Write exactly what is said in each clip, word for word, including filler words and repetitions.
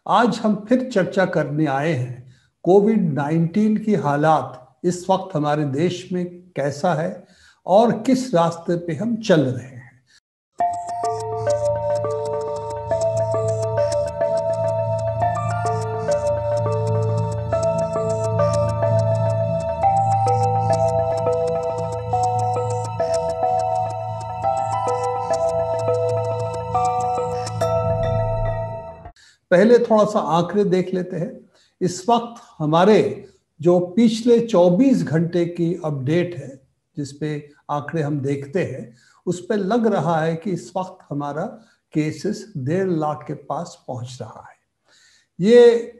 आज हम फिर चर्चा करने आए हैं कोविड नाइन्टीन की हालात इस वक्त हमारे देश में कैसा है और किस रास्ते पे हम चल रहे हैं। पहले थोड़ा सा आंकड़े देख लेते हैं। इस वक्त हमारे जो पिछले चौबीस घंटे की अपडेट है, जिसपे आंकड़े हम देखते हैं, उस पर लग रहा है कि इस वक्त हमारा केसेस डेढ़ लाख के पास पहुंच रहा है। ये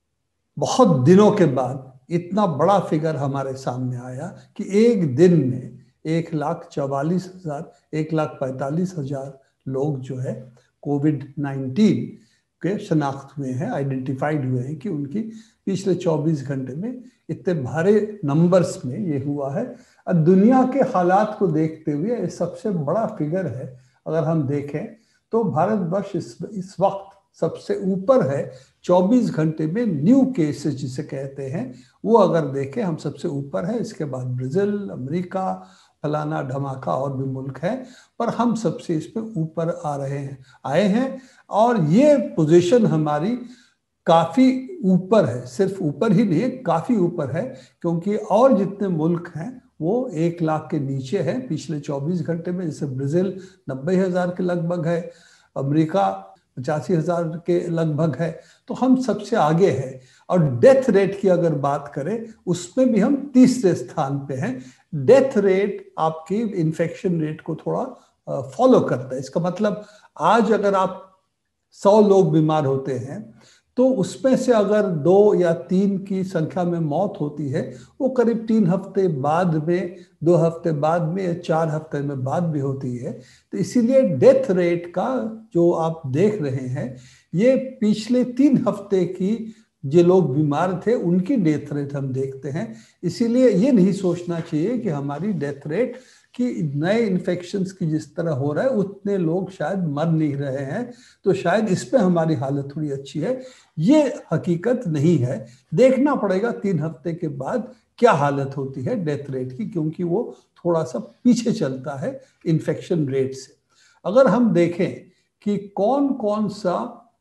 बहुत दिनों के बाद इतना बड़ा फिगर हमारे सामने आया कि एक दिन में एक लाख चौवालीस हजार एक लाख पैंतालीस हजार लोग जो है कोविड नाइन्टीन के शनाख्त हुए हैं, आइडेंटिफाइड हुए हैं कि उनकी पिछले चौबीस घंटे में इतने भारे नंबर्स में ये हुआ है। और दुनिया के हालात को देखते हुए ये सबसे बड़ा फिगर है। अगर हम देखें तो भारतवर्ष इस, इस वक्त सबसे ऊपर है। चौबीस घंटे में न्यू केसेस जिसे कहते हैं वो अगर देखें हम सबसे ऊपर है। इसके बाद ब्राजील, अमेरिका, फलाना ढमाका और भी मुल्क है, पर हम सबसे इस पे ऊपर आ रहे हैं आए हैं। और ये पोजीशन हमारी काफी ऊपर है, सिर्फ ऊपर ही नहीं, काफी ऊपर है, क्योंकि और जितने मुल्क हैं वो एक लाख के नीचे हैं पिछले चौबीस घंटे में। जैसे ब्राजील नब्बे हजार के लगभग है, अमेरिका पचासी हजार के लगभग है, तो हम सबसे आगे हैं। और डेथ रेट की अगर बात करें उसमें भी हम तीसरे स्थान पे हैं। डेथ रेट आपकी इन्फेक्शन रेट को थोड़ा फॉलो करता है। इसका मतलब आज अगर आप सौ लोग बीमार होते हैं तो उसमें से अगर दो या तीन की संख्या में मौत होती है, वो करीब तीन हफ्ते बाद में, दो हफ्ते बाद में या चार हफ्ते में बाद भी होती है। तो इसीलिए डेथ रेट का जो आप देख रहे हैं ये पिछले तीन हफ्ते की जो लोग बीमार थे उनकी डेथ रेट हम देखते हैं। इसीलिए ये नहीं सोचना चाहिए कि हमारी डेथ रेट कि नए इन्फेक्शंस की जिस तरह हो रहा है उतने लोग शायद मर नहीं रहे हैं, तो शायद इस पे हमारी हालत थोड़ी अच्छी है। ये हकीकत नहीं है। देखना पड़ेगा तीन हफ्ते के बाद क्या हालत होती है डेथ रेट की, क्योंकि वो थोड़ा सा पीछे चलता है इन्फेक्शन रेट से। अगर हम देखें कि कौन कौन सा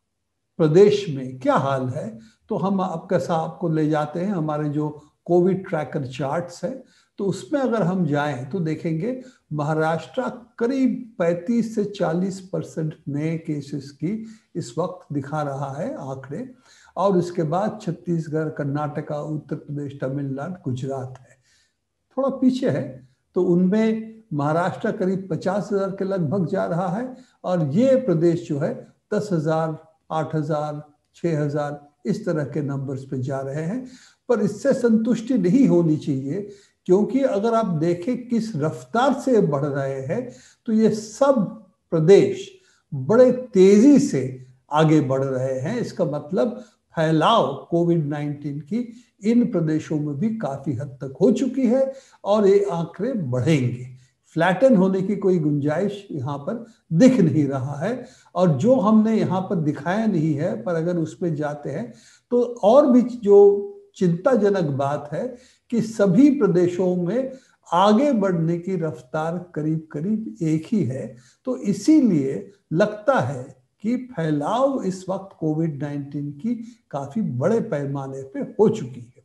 प्रदेश में क्या हाल है, तो हम आपका साहब को ले जाते हैं हमारे जो कोविड ट्रैकर चार्ट्स है। तो उसमें अगर हम जाएं तो देखेंगे महाराष्ट्र करीब पैंतीस से चालीस परसेंट नए केसेस की इस वक्त दिखा रहा है आंकड़े। और उसके बाद छत्तीसगढ़, कर्नाटका, उत्तर प्रदेश, तमिलनाडु, गुजरात है, थोड़ा पीछे है। तो उनमें महाराष्ट्र करीब पचास हजार के लगभग जा रहा है और ये प्रदेश जो है दस हजार, आठ हजार, छः हजार इस तरह के नंबर्स पे जा रहे हैं। पर इससे संतुष्टि नहीं होनी चाहिए, क्योंकि अगर आप देखें किस रफ्तार से बढ़ रहे हैं तो ये सब प्रदेश बड़े तेजी से आगे बढ़ रहे हैं। इसका मतलब फैलाव कोविड नाइन्टीन की इन प्रदेशों में भी काफी हद तक हो चुकी है और ये आंकड़े बढ़ेंगे। फ्लैटन होने की कोई गुंजाइश यहाँ पर दिख नहीं रहा है। और जो हमने यहाँ पर दिखाया नहीं है, पर अगर उसमें जाते हैं तो और भी जो चिंताजनक बात है कि सभी प्रदेशों में आगे बढ़ने की रफ्तार करीब करीब एक ही है। तो इसीलिए लगता है कि फैलाव इस वक्त कोविड नाइन्टीन की काफी बड़े पैमाने पे हो चुकी है।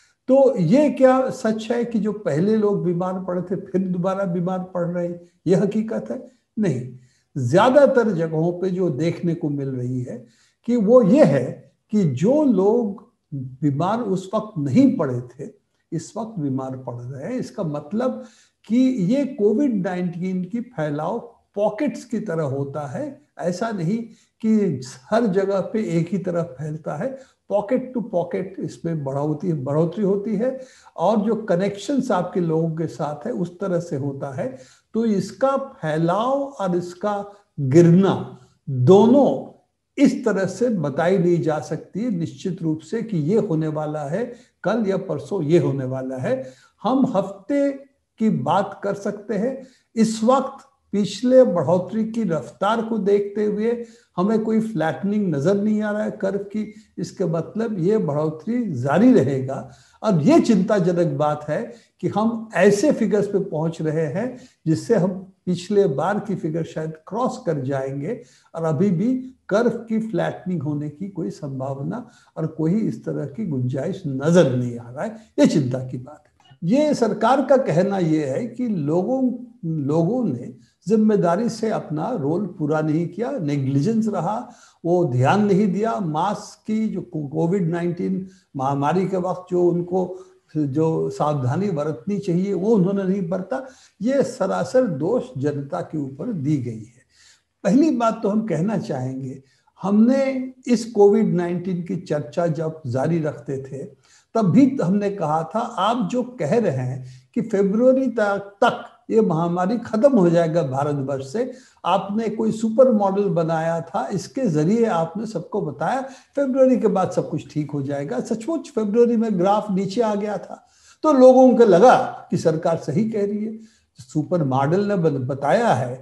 तो ये क्या सच है कि जो पहले लोग बीमार पड़े थे फिर दोबारा बीमार पड़ रहे हैं, ये हकीकत है? नहीं। ज्यादातर जगहों पे जो देखने को मिल रही है कि वो ये है कि जो लोग बीमार उस वक्त नहीं पड़े थे इस वक्त बीमार पड़ रहे हैं। इसका मतलब कि ये कोविड नाइन्टीन की फैलाव पॉकेट्स की तरह होता है, ऐसा नहीं कि हर जगह पे एक ही तरह फैलता है। पॉकेट टू पॉकेट इसमें बढ़ोतरी बढ़ोतरी होती है और जो कनेक्शंस आपके लोगों के साथ है उस तरह से होता है। तो इसका फैलाव और इसका गिरना दोनों इस तरह से बताई नहीं जा सकती निश्चित रूप से कि ये होने वाला है कल या परसों ये होने वाला है। हम हफ्ते की बात कर सकते हैं। इस वक्त पिछले बढ़ोतरी की रफ्तार को देखते हुए हमें कोई फ्लैटनिंग नजर नहीं आ रहा है कर्व की। इसके मतलब ये बढ़ोतरी जारी रहेगा। अब ये चिंताजनक बात है कि हम ऐसे फिगर्स पे पहुंच रहे हैं जिससे हम पिछले बार की फिगर शायद क्रॉस कर जाएंगे, और अभी भी कर्व की फ्लैटनिंग होने की कोई संभावना और कोई इस तरह की गुंजाइश नजर नहीं आ रहा है। ये चिंता की बात है। ये सरकार का कहना ये है कि लोगों लोगों ने जिम्मेदारी से अपना रोल पूरा नहीं किया, नेग्लिजेंस रहा, वो ध्यान नहीं दिया। मास्क की जो कोविड नाइन्टीन महामारी के वक्त जो उनको जो सावधानी बरतनी चाहिए वो उन्होंने नहीं बरता। ये सरासर दोष जनता के ऊपर दी गई है। पहली बात तो हम कहना चाहेंगे, हमने इस कोविड नाइन्टीन की चर्चा जब जारी रखते थे तब भी हमने कहा था, आप जो कह रहे हैं कि फरवरी तक तक ये महामारी खत्म हो जाएगा भारतवर्ष से, आपने कोई सुपर मॉडल बनाया था, इसके जरिए आपने सबको बताया फरवरी के बाद सब कुछ ठीक हो जाएगा। सचमुच फरवरी में ग्राफ नीचे आ गया था तो लोगों को लगा कि सरकार सही कह रही है, सुपर मॉडल ने बताया है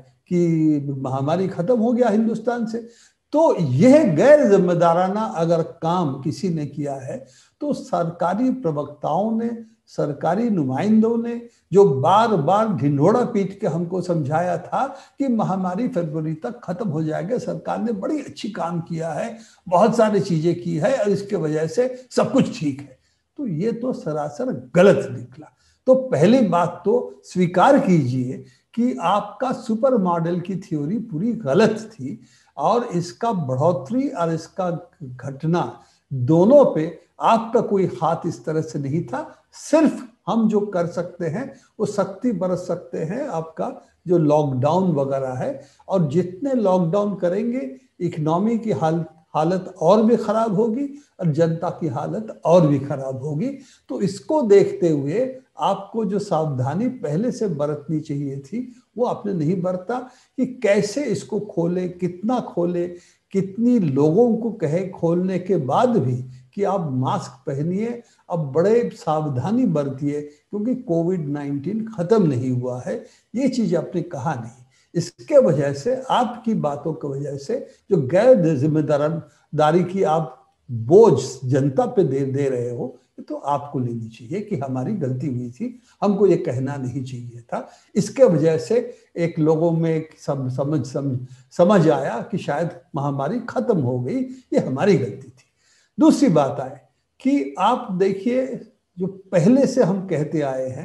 कि महामारी खत्म हो गया हिंदुस्तान से। तो यह गैर जिम्मेदाराना अगर काम किसी ने किया है तो सरकारी प्रवक्ताओं ने, सरकारी नुमाइंदों ने, जो बार बार ढिंढोरा पीट के हमको समझाया था कि महामारी फरवरी तक खत्म हो जाएगा, सरकार ने बड़ी अच्छी काम किया है, बहुत सारी चीजें की है और इसके वजह से सब कुछ ठीक है, तो ये तो सरासर गलत निकला। तो पहली बात तो स्वीकार कीजिए कि आपका सुपर मॉडल की थ्योरी पूरी गलत थी और इसका बढ़ोतरी और इसका घटना दोनों पे आपका कोई हाथ इस तरह से नहीं था। सिर्फ हम जो कर सकते हैं वो सख्ती बरत सकते हैं, आपका जो लॉकडाउन वगैरह है, और जितने लॉकडाउन करेंगे इकोनॉमी की हाल हालत और भी खराब होगी और जनता की हालत और भी खराब होगी। तो इसको देखते हुए आपको जो सावधानी पहले से बरतनी चाहिए थी वो आपने नहीं बरता कि कैसे इसको खोले, कितना खोले, कितनी लोगों को कहे खोलने के बाद भी कि आप मास्क पहनिए, अब बड़े सावधानी बरतिए क्योंकि कोविड नाइन्टीन खत्म नहीं हुआ है, ये चीज आपने कहा नहीं। इसके वजह से, आपकी बातों की वजह से जो गैर जिम्मेदारी की आप बोझ जनता पे दे दे रहे हो, तो आपको लेनी चाहिए कि हमारी गलती हुई थी, हमको ये कहना नहीं चाहिए था। इसके वजह से एक लोगों में एक सम, समझ समझ समझ आया कि शायद महामारी खत्म हो गई, ये हमारी गलती थी। दूसरी बात आए कि आप देखिए, जो पहले से हम कहते आए हैं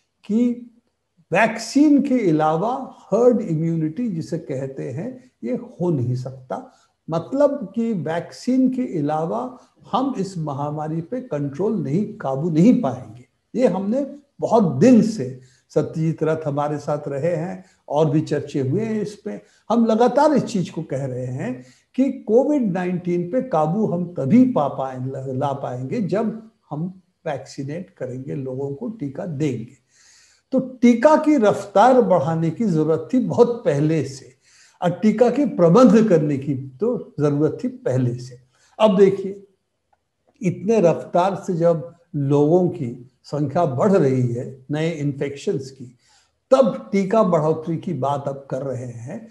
कि वैक्सीन के अलावा हर्ड इम्यूनिटी जिसे कहते हैं ये हो नहीं सकता। मतलब कि वैक्सीन के अलावा हम इस महामारी पे कंट्रोल नहीं, काबू नहीं पाएंगे। ये हमने बहुत दिन से, सत्यजीत रथ हमारे साथ रहे हैं और भी चर्चे हुए हैं इस पे, हम लगातार इस चीज को कह रहे हैं कि कोविड नाइन्टीन पे काबू हम तभी पा पाए ला पाएंगे जब हम वैक्सीनेट करेंगे, लोगों को टीका देंगे। तो टीका की रफ्तार बढ़ाने की जरूरत थी बहुत पहले से, और टीका की प्रबंध करने की तो जरूरत थी पहले से। अब देखिए, इतने रफ्तार से जब लोगों की संख्या बढ़ रही है नए इन्फेक्शंस की, तब टीका बढ़ोतरी की बात अब कर रहे हैं।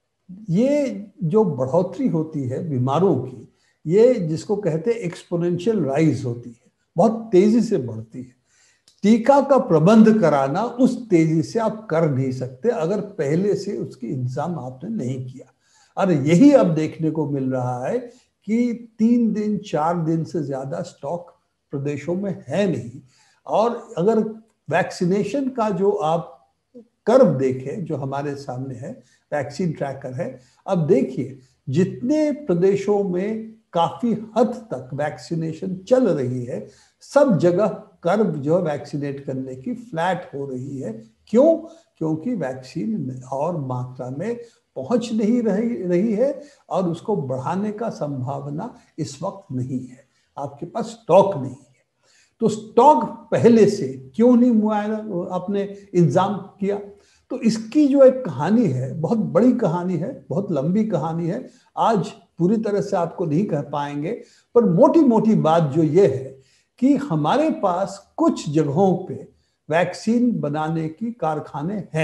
ये जो बढ़ोतरी होती है बीमारों की, ये जिसको कहते हैं एक्सपोनेंशियल राइज होती है, बहुत तेजी से बढ़ती है। टीका का प्रबंध कराना उस तेजी से आप कर नहीं सकते अगर पहले से उसकी इंतजाम आपने नहीं किया। और यही अब देखने को मिल रहा है कि तीन दिन चार दिन से ज्यादा स्टॉक प्रदेशों में है नहीं। और अगर वैक्सीनेशन का जो आप कर्व देखें जो हमारे सामने है, वैक्सीन ट्रैकर है, अब देखिए जितने प्रदेशों में काफी हद तक वैक्सीनेशन चल रही है, सब जगह कर्व जो वैक्सीनेट करने की फ्लैट हो रही है। क्यों? क्योंकि वैक्सीन और मात्रा में पहुंच नहीं रही रही है और उसको बढ़ाने का संभावना इस वक्त नहीं है, आपके पास स्टॉक नहीं है। तो स्टॉक पहले से क्यों नहीं मुआयना आपने इंतजाम किया? तो इसकी जो एक कहानी है, बहुत बड़ी कहानी है, बहुत लंबी कहानी है, आज पूरी तरह से आपको नहीं कह पाएंगे, पर मोटी मोटी बात जो ये है कि हमारे पास कुछ जगहों पे वैक्सीन बनाने की कारखाने हैं,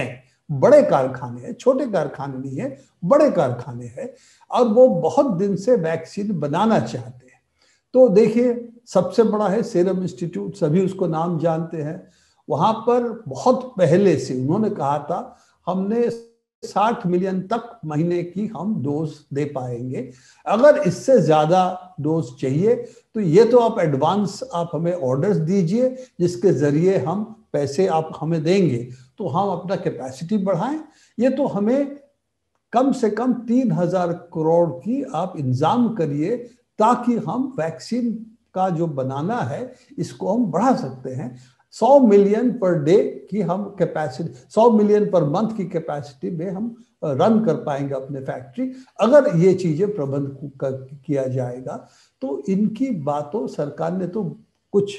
बड़े कारखाने हैं, छोटे कारखाने नहीं है, बड़े कारखाने हैं, और वो बहुत दिन से वैक्सीन बनाना चाहते हैं। तो देखिए, सबसे बड़ा है सीरम इंस्टीट्यूट, सभी उसको नाम जानते हैं। वहां पर बहुत पहले से उन्होंने कहा था हमने साठ मिलियन तक महीने की हम डोज दे पाएंगे, अगर इससे ज्यादा डोज चाहिए तो ये तो आप एडवांस आप हमें ऑर्डर्स दीजिए जिसके जरिए हम पैसे आप हमें देंगे तो हम अपना कैपेसिटी बढ़ाएं। ये तो हमें कम से कम तीन हजार करोड़ की आप इंतजाम करिए ताकि हम वैक्सीन का जो बनाना है इसको हम बढ़ा सकते हैं। सौ मिलियन पर डे की हम कैपेसिटी, सौ मिलियन पर मंथ की कैपेसिटी में हम रन कर पाएंगे अपने फैक्ट्री, अगर ये चीजें प्रबंध किया जाएगा। तो इनकी बातों सरकार ने तो कुछ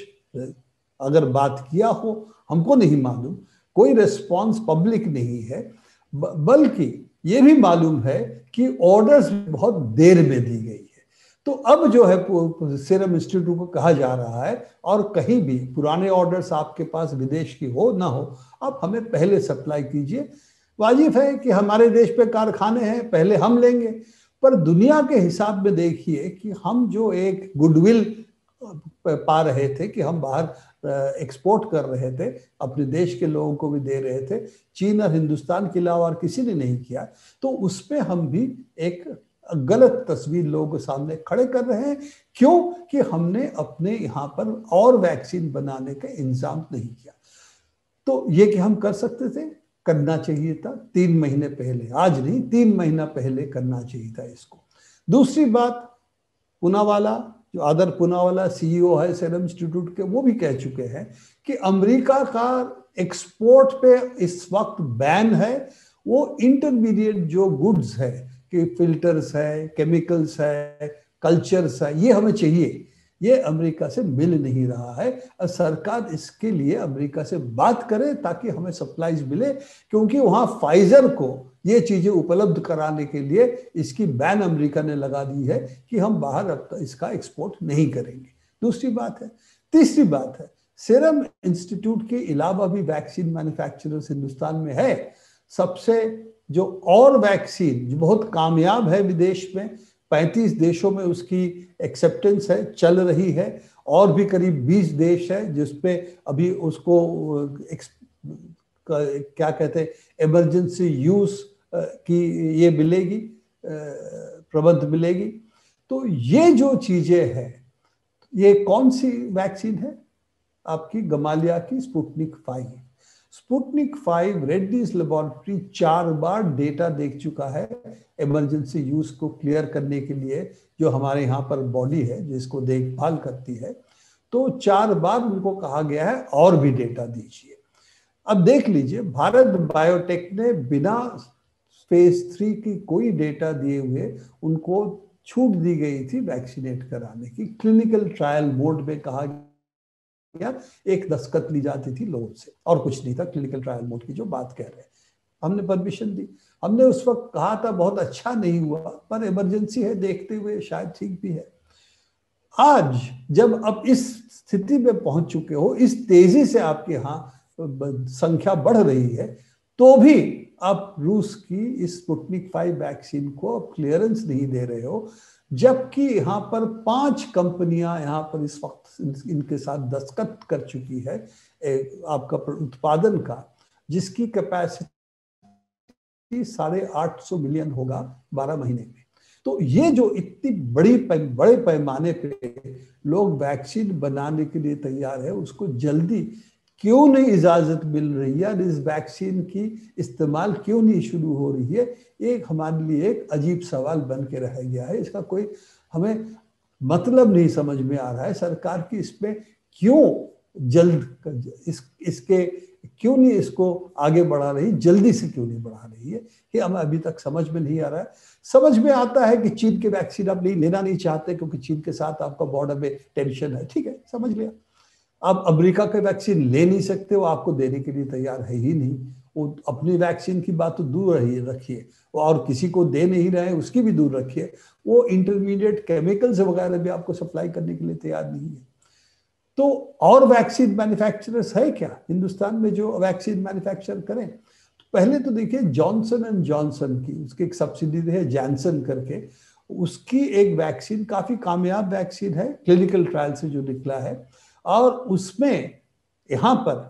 अगर बात किया हो हमको नहीं मालूम, कोई रिस्पॉन्स पब्लिक नहीं है, बल्कि ये भी मालूम है कि ऑर्डर्स बहुत देर में दी गई है। तो अब जो है सीरम इंस्टीट्यूट को कहा जा रहा है और कहीं भी पुराने ऑर्डर्स आपके पास विदेश की हो ना हो, आप हमें पहले सप्लाई कीजिए। वाजिब है कि हमारे देश पे कारखाने हैं, पहले हम लेंगे, पर दुनिया के हिसाब में देखिए कि हम जो एक गुडविल पा रहे थे कि हम बाहर एक्सपोर्ट कर रहे थे, अपने देश के लोगों को भी दे रहे थे, चीन और हिंदुस्तान के अलावा और किसी ने नहीं किया, तो उस पे हम भी एक गलत तस्वीर लोगों के सामने खड़े कर रहे हैं। क्यों कि हमने अपने यहाँ पर और वैक्सीन बनाने का इंतजाम नहीं किया। तो ये कि हम कर सकते थे, करना चाहिए था तीन महीने पहले, आज नहीं तीन महीना पहले करना चाहिए था इसको। दूसरी बात, पूनावाला जो आदर पूनावाला सीईओ है सीरम इंस्टीट्यूट के, वो भी कह चुके हैं कि अमेरिका का एक्सपोर्ट पे इस वक्त बैन है। वो इंटरमीडिएट जो गुड्स है कि फिल्टर्स है, केमिकल्स है, कल्चर्स है, ये हमें चाहिए, ये अमेरिका से मिल नहीं रहा है। और सरकार इसके लिए अमेरिका से बात करे ताकि हमें सप्लाईज मिले, क्योंकि वहां फाइजर को ये चीजें उपलब्ध कराने के लिए इसकी बैन अमेरिका ने लगा दी है कि हम बाहर अब इसका एक्सपोर्ट नहीं करेंगे। दूसरी बात है। तीसरी बात है, सीरम इंस्टीट्यूट के अलावा भी वैक्सीन मैन्युफैक्चरर्स हिंदुस्तान में है। सबसे जो और वैक्सीन जो बहुत कामयाब है विदेश में, पैंतीस देशों में उसकी एक्सेप्टेंस है, चल रही है, और भी करीब बीस देश है जिसपे अभी उसको क्या कहते हैं इमरजेंसी यूज की ये मिलेगी, प्रबंध मिलेगी। तो ये जो चीजें हैं, ये कौन सी वैक्सीन है आपकी? गमालिया की Sputnik five. Sputnik five Reddy's laboratory चार बार डेटा देख चुका है इमरजेंसी यूज को क्लियर करने के लिए, जो हमारे यहाँ पर बॉडी है जिसको देखभाल करती है, तो चार बार उनको कहा गया है और भी डेटा दीजिए। अब देख लीजिए, भारत बायोटेक ने बिना फेज थ्री की कोई डेटा दिए हुए उनको छूट दी गई थी वैक्सीनेट कराने की। क्लिनिकल ट्रायल मोड में कहा गया, एक दस्तखत ली जाती थी लोगों से और कुछ नहीं था। क्लिनिकल ट्रायल मोड की जो बात कह रहे हैं, हमने परमिशन दी। हमने उस वक्त कहा था बहुत अच्छा नहीं हुआ, पर इमरजेंसी है, देखते हुए शायद ठीक भी है। आज जब अब इस स्थिति में पहुंच चुके हो, इस तेजी से आपके यहाँ संख्या बढ़ रही है, तो भी आप रूस की इस स्पुतनिक फाइव वैक्सीन को अब क्लियरेंस नहीं दे रहे हो, जबकि यहाँ पर पांच कंपनियां यहाँ पर इस वक्त इनके साथ दस्तखत कर चुकी है आपका उत्पादन का, जिसकी कैपेसिटी साढ़े आठ सौ मिलियन होगा बारह महीने में। तो ये जो इतनी बड़ी बड़े पैमाने पे लोग वैक्सीन बनाने के लिए तैयार है, उसको जल्दी क्यों नहीं इजाजत मिल रही है, इस वैक्सीन की इस्तेमाल क्यों नहीं शुरू हो रही है, एक हमारे लिए एक अजीब सवाल बन के रह गया है। इसका कोई हमें मतलब नहीं समझ में आ रहा है सरकार की इसमें क्यों जल्द इस इसके क्यों नहीं इसको आगे बढ़ा रही, जल्दी से क्यों नहीं बढ़ा रही है, ये हमें अभी तक समझ में नहीं आ रहा है। समझ में आता है कि चीन के वैक्सीन आप नहीं लेना नहीं चाहते क्योंकि चीन के साथ आपका बॉर्डर में टेंशन है, ठीक है, समझ लिया। आप अमेरिका के वैक्सीन ले नहीं सकते, वो आपको देने के लिए तैयार है ही नहीं। वो अपनी वैक्सीन की बात तो दूर रही रखिए, और किसी को दे नहीं रहे उसकी भी दूर रखिए, वो इंटरमीडिएट केमिकल्स वगैरह भी आपको सप्लाई करने के लिए तैयार नहीं है। तो और वैक्सीन मैन्युफैक्चरर्स है क्या हिंदुस्तान में जो वैक्सीन मैन्युफैक्चर करें? पहले तो देखिए जॉनसन एंड जॉनसन की, उसकी एक सब्सिडी है जैनसन करके, उसकी एक वैक्सीन काफी कामयाब वैक्सीन है, क्लिनिकल ट्रायल से जो निकला है। और उसमें यहाँ पर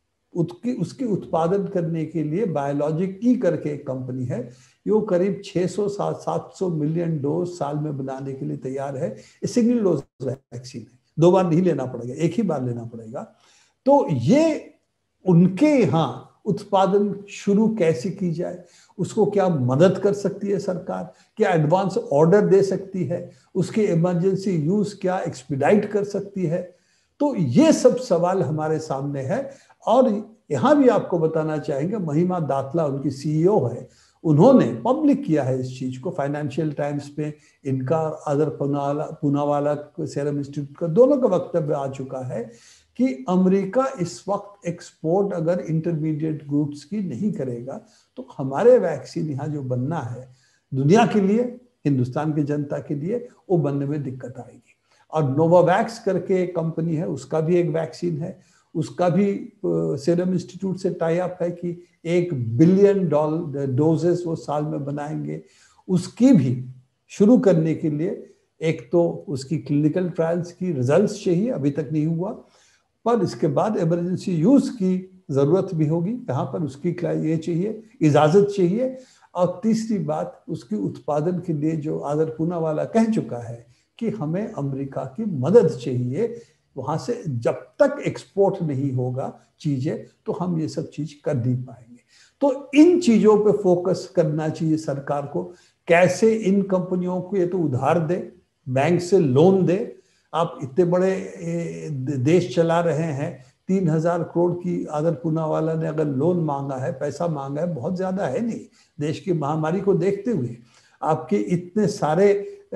उसकी उसके उत्पादन करने के लिए बायोलॉजिक ई करके एक कंपनी है, वो करीब छह सौ सात सौ मिलियन डोज साल में बनाने के लिए तैयार है। सिंगल डोज वैक्सीन है, दो बार नहीं लेना पड़ेगा, एक ही बार लेना पड़ेगा। तो ये उनके यहाँ उत्पादन शुरू कैसे की जाए, उसको क्या मदद कर सकती है सरकार, क्या एडवांस ऑर्डर दे सकती है, उसके इमरजेंसी यूज क्या एक्सपीडाइट कर सकती है। तो ये सब सवाल हमारे सामने है। और यहां भी आपको बताना चाहेंगे, महिमा दातला उनकी सीईओ है, उन्होंने पब्लिक किया है इस चीज को, फाइनेंशियल टाइम्स पे इनका, अदर पूनावाला पूनावाला सीरम इंस्टीट्यूट का, दोनों का वक्तव्य आ चुका है कि अमेरिका इस वक्त एक्सपोर्ट अगर इंटरमीडिएट गुड्स की नहीं करेगा तो हमारे वैक्सीन यहाँ जो बनना है दुनिया के लिए, हिंदुस्तान की जनता के लिए, वो बनने में दिक्कत आएगी। और नोवावैक्स करके एक कंपनी है, उसका भी एक वैक्सीन है, उसका भी सीरम इंस्टीट्यूट से टाई अप है कि एक बिलियन डॉलर डोजेस वो साल में बनाएंगे। उसकी भी शुरू करने के लिए एक तो उसकी क्लिनिकल ट्रायल्स की रिजल्ट्स चाहिए, अभी तक नहीं हुआ, पर इसके बाद इमरजेंसी यूज की जरूरत भी होगी, यहाँ पर उसकी ये चाहिए, इजाजत चाहिए। और तीसरी बात, उसके उत्पादन के लिए जो आदर पूनावाला कह चुका है कि हमें अमेरिका की मदद चाहिए, वहां से जब तक एक्सपोर्ट नहीं होगा चीजें तो हम ये सब चीज कर नहीं पाएंगे। तो इन चीजों पे फोकस करना चाहिए सरकार को, कैसे इन कंपनियों को ये तो उधार दे, बैंक से लोन दे। आप इतने बड़े देश चला रहे हैं, तीन हजार करोड़ की आदर पूनावाला ने अगर लोन मांगा है, पैसा मांगा है, बहुत ज्यादा है नहीं, देश की महामारी को देखते हुए आपके इतने सारे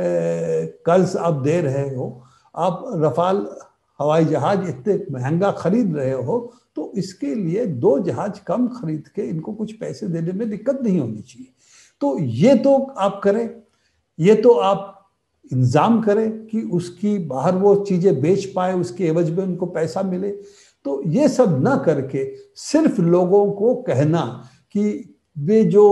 कर्ज आप दे रहे हो, आप रफाल हवाई जहाज इतने महंगा खरीद रहे हो, तो इसके लिए दो जहाज कम खरीद के इनको कुछ पैसे देने में दिक्कत नहीं होनी चाहिए। तो ये तो आप करें, ये तो आप इंतजाम करें कि उसकी बाहर वो चीजें बेच पाए, उसके एवज में उनको पैसा मिले। तो ये सब ना करके सिर्फ लोगों को कहना कि वे जो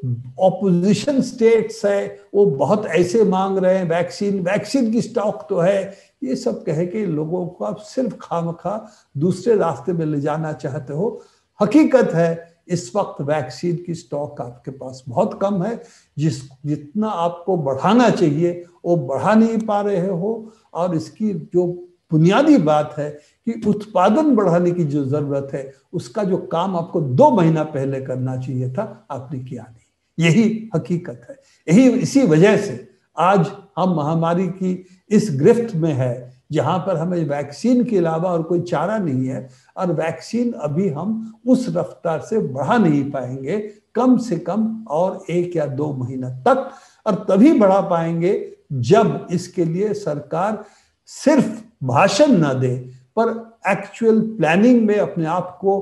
ऑपोजिशन स्टेट्स है वो बहुत ऐसे मांग रहे हैं वैक्सीन, वैक्सीन की स्टॉक तो है, ये सब कह के लोगों को आप सिर्फ खामखा दूसरे रास्ते में ले जाना चाहते हो। हकीकत है इस वक्त वैक्सीन की स्टॉक आपके पास बहुत कम है, जिस जितना आपको बढ़ाना चाहिए वो बढ़ा नहीं पा रहे हो। और इसकी जो बुनियादी बात है कि उत्पादन बढ़ाने की जो जरूरत है, उसका जो काम आपको दो महीना पहले करना चाहिए था, आपने किया नहीं। यही हकीकत है। यही इसी वजह से आज हम महामारी की इस गिरफ्त में है जहां पर हमें वैक्सीन के अलावा और कोई चारा नहीं है, और वैक्सीन अभी हम उस रफ्तार से बढ़ा नहीं पाएंगे, कम से कम और एक या दो महीना तक। और तभी बढ़ा पाएंगे जब इसके लिए सरकार सिर्फ भाषण ना दे, पर एक्चुअल प्लानिंग में अपने आप को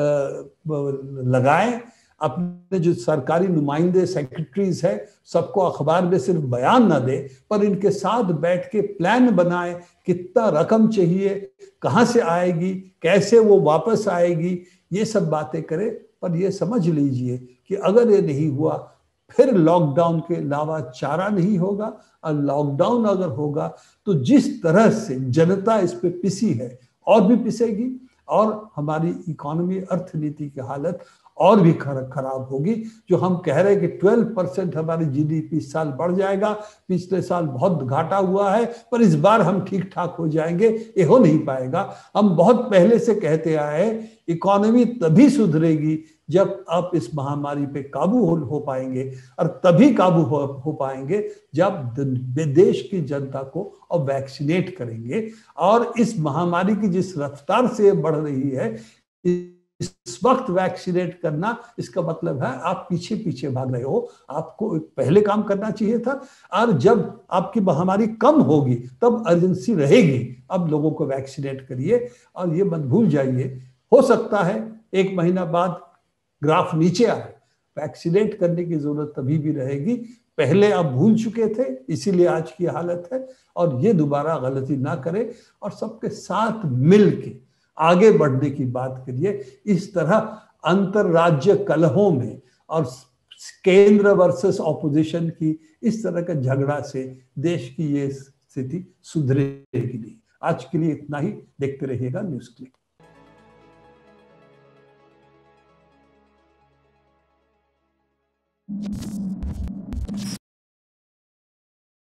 लगाए। अपने जो सरकारी नुमाइंदे सेक्रेटरीज है, सबको अखबार में सिर्फ बयान ना दे, पर इनके साथ बैठ के प्लान बनाए, कितना रकम चाहिए, कहाँ से आएगी, कैसे वो वापस आएगी, ये सब बातें करे। पर ये समझ लीजिए कि अगर ये नहीं हुआ, फिर लॉकडाउन के अलावा चारा नहीं होगा। और लॉकडाउन अगर होगा तो जिस तरह से जनता इस पे पिसी है और भी पिसेगी, और हमारी इकोनॉमी, अर्थनीति की हालत और भी खराब होगी। जो हम कह रहे हैं कि बारह परसेंट हमारी जीडीपी इस साल बढ़ जाएगा, पिछले साल बहुत घाटा हुआ है, पर इस बार हम ठीक ठाक हो जाएंगे, ये हो नहीं पाएगा। हम बहुत पहले से कहते आए इकोनॉमी तभी सुधरेगी जब आप इस महामारी पे काबू हो, हो पाएंगे, और तभी काबू हो, हो पाएंगे जब देश की जनता को अब वैक्सीनेट करेंगे। और इस महामारी की जिस रफ्तार से बढ़ रही है, इस वक्त वैक्सीनेट करना, इसका मतलब है आप पीछे पीछे भाग रहे हो। आपको पहले काम करना चाहिए था, और जब आपकी महामारी कम होगी तब अर्जेंसी रहेगी, अब लोगों को वैक्सीनेट करिए। और ये मत भूल जाइए, हो सकता है एक महीना बाद ग्राफ नीचे आए, वैक्सीनेट करने की जरूरत तभी भी रहेगी। पहले आप भूल चुके थे, इसीलिए आज की हालत है। और ये दोबारा गलती ना करें, और सबके साथ मिल के आगे बढ़ने की बात करिए। इस तरह अंतरराज्य कलहों में और केंद्र वर्सेस ऑपोजिशन की इस तरह का झगड़ा से देश की ये स्थिति सुधरेगी नहीं। आज के लिए इतना ही। देखते रहिएगा न्यूज क्लिक।